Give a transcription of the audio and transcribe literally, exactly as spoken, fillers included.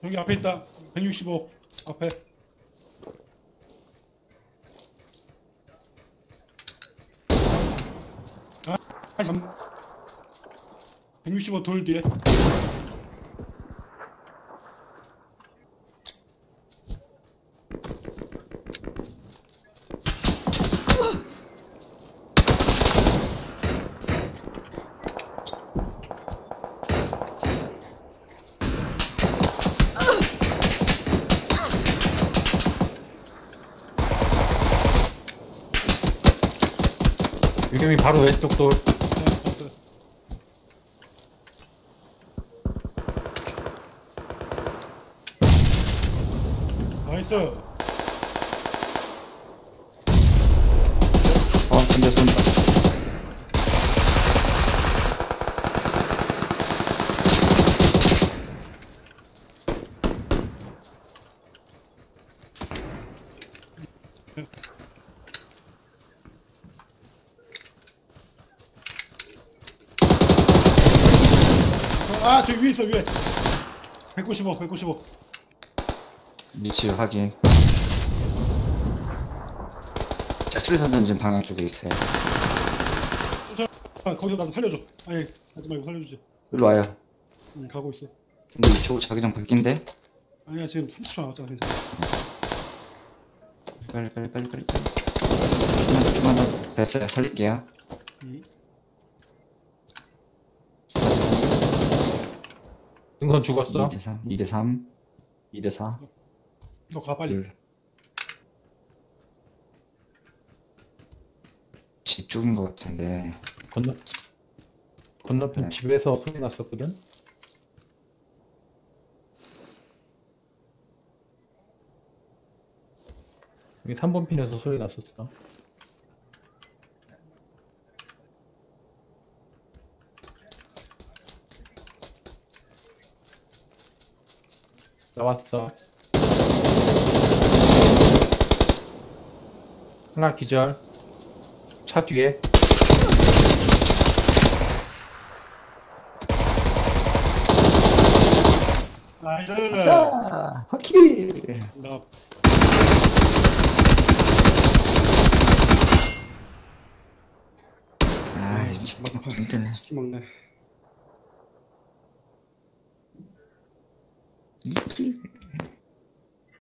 여기 앞에 있다. 백육십오 앞에. 아, 잠. 백육십오 돌 뒤에. 유겸이 바로 왼쪽 돌. 네, 봤어요. 나이스. 어, 근데 쏜다. 아, 저기 위에 있어, 위에. 백구십오, 백구십오. 위치 확인. 자출선 던진 방향 쪽에 있어요. 아, 거기서 나도 살려줘. 아니, 하지 말고 살려주지. 일로 와요. 응, 가고 있어. 근데 이쪽 자기장 바뀐데? 아니야, 지금 삼십 초 남았잖아, 괜찮아. 빨리 빨리 빨리 빨리 빨리. 조금만 조금만 더. 됐어요. 살릴게요. 응. 등선 죽었어. 이 대 삼, 이 대 삼, 이 대 사, 너 가, 빨리. 둘. 집 쪽인 것 같은데. 건너 건너편 네. 집에서 소리 났었거든. 여기 삼 번 핀에서 소리 났었어. 나왔어. 하나 기절. 차 뒤에. 나이스. 자, 확킬. 나 아, 진짜 힘드네. 치킨 먹네. 이 킬.